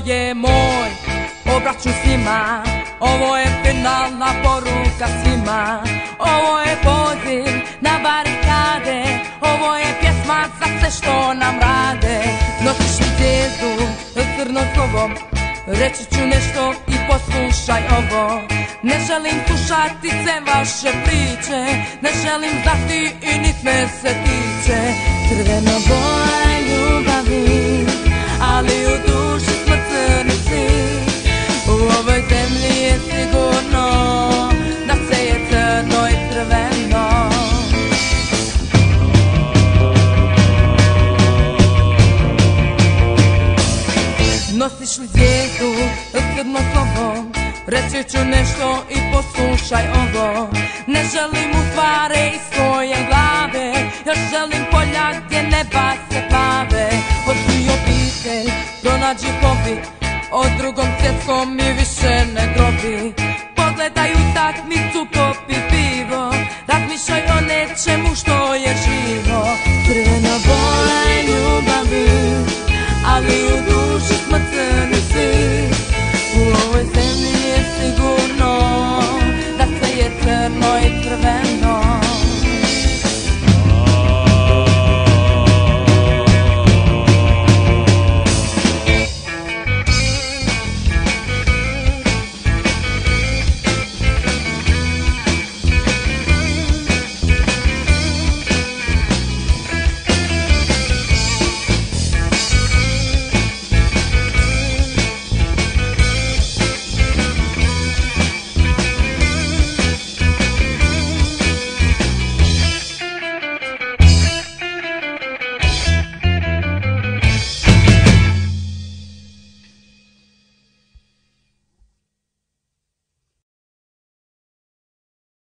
je moj obračun s njima. Ovo je finalna poruka svima. Ovo je poziv na barikade. Ovo je pjesma za sve što nam rade. Nosiš mi zvijezdu crno-slovom, reći ću nešto i poslušaj ovo. Ne želim slušati sve vaše priče, ne želim znati i nit me se tiče. Crveno boja ljubavi, ali u duši smo crni svi. U ovoj zemlji je sigurno da sve je crno i crveno. Nosiš li zvijezdu crno slovom, reći ću nešto i poslušaj ovo. Ne želim u stvari iz svoje glave, ja želim polja gdje neba se plave. Odsuj obitelj, pronađi hobi, o Drugom svjetskom mi više ne grobi. Pogledaj utakmicu, popi pivo, razmišljaj o nečemu što